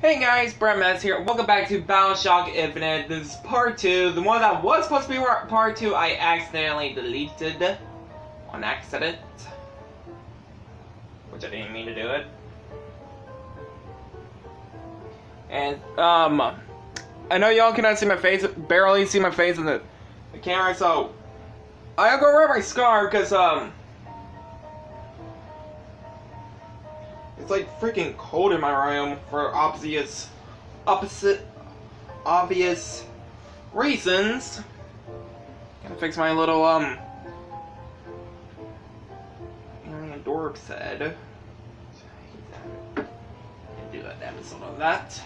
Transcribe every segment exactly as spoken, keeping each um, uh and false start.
Hey guys, Brett Metz here. Welcome back to Bioshock Infinite. This is part two. The one that was supposed to be part two, I accidentally deleted on accident. Which I didn't mean to do it. And, um, I know y'all cannot see my face, barely see my face in the, the camera, so I'll go wear my scarf because, um, it's like freaking cold in my room for obvious, opposite, obvious reasons. Gotta fix my little, um, alien dork's head. Do an episode of that.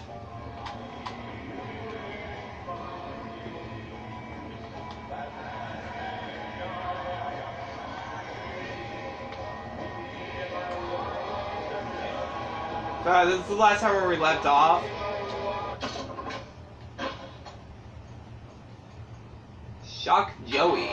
Uh, this is the last time where we left off. Shock Joey.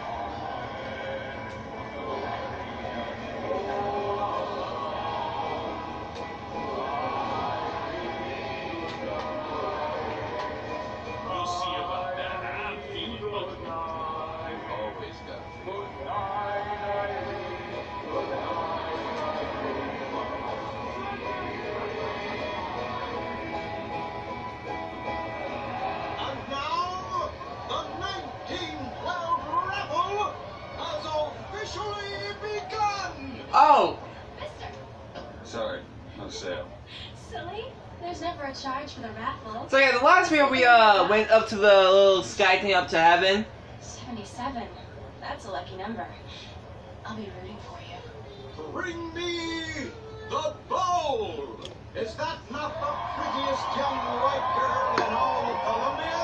Oh! Mister! Sorry, no sale. Silly. There's never a charge for the raffle. So yeah, the last video we uh went up to the little sky thing up to heaven. seventy-seven. That's a lucky number. I'll be rooting for you. Bring me the bowl! Is that not the prettiest young white girl in all of Columbia?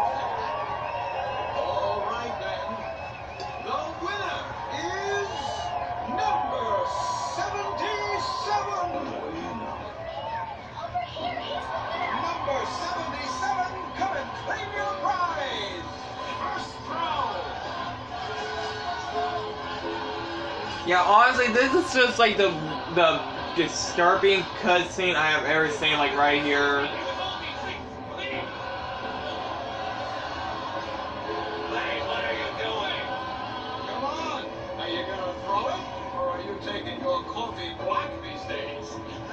All right then. The winner is number seventy-seven! Over here, he's the winner! Number seventy-seven, come and claim your prize! First round! Yeah, honestly, this is just like the the disturbing cutscene I have ever seen, like right here. Come on! Are you gonna throw it? Or are you taking your coffee black these days?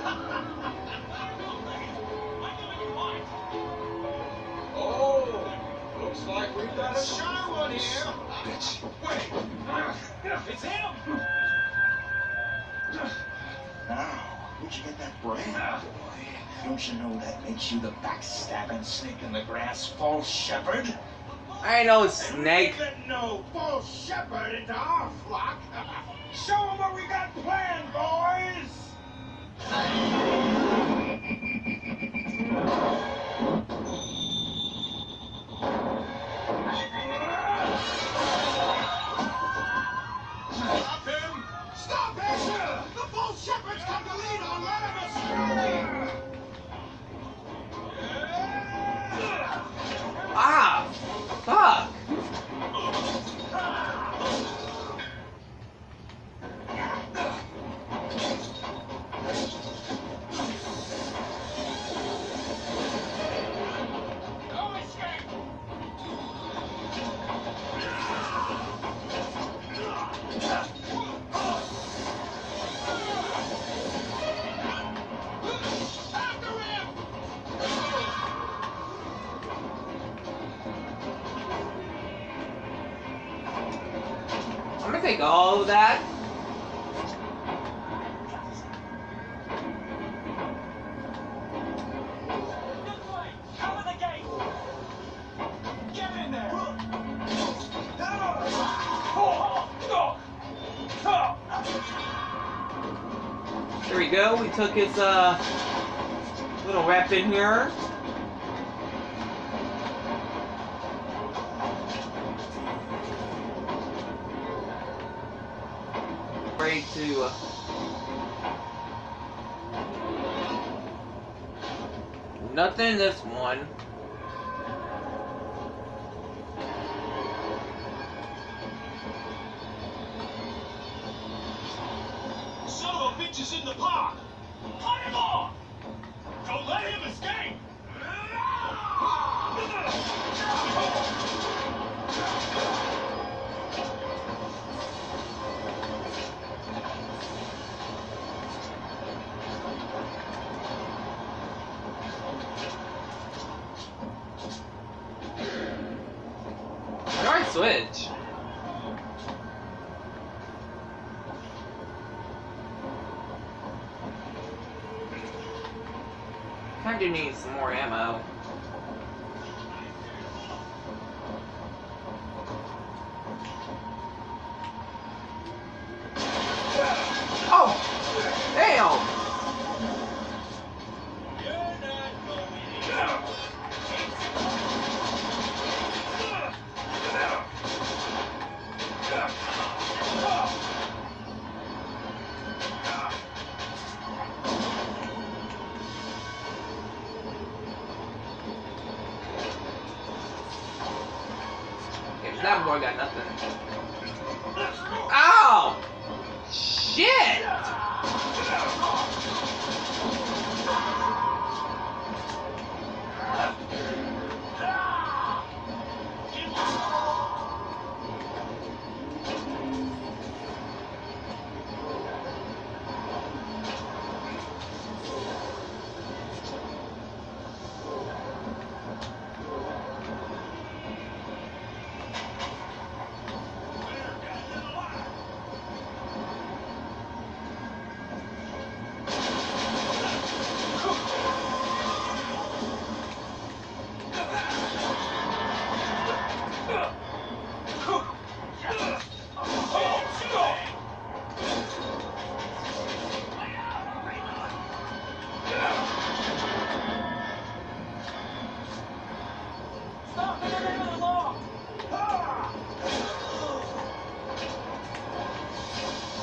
Oh, looks like we've got a shy one here. Bitch. Wait, it's him! Now, where'd you get that brand, boy? Don't you know that makes you the backstabbing snake in the grass false shepherd? I ain't no snake. Even no false shepherd into our flock. Show them what we got planned, boys! Stop him! Stop him! The false shepherd's got the lead on Latimus! Ah! Fuck! No escape! After him! I'm gonna take all of that. Cover the gate! Get in there! There we go. We took his uh little weapon here. Ready to. Uh, nothing in this one. Son of a bitch is in the park! Cut him off! Don't let him escape! Guard switch. I do need some more ammo. Oh! Damn! That boy got nothing. Ow! Shit!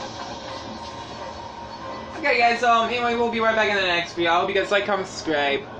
Okay guys, um, anyway, we'll be right back in the next video. I hope you guys like, comment, subscribe.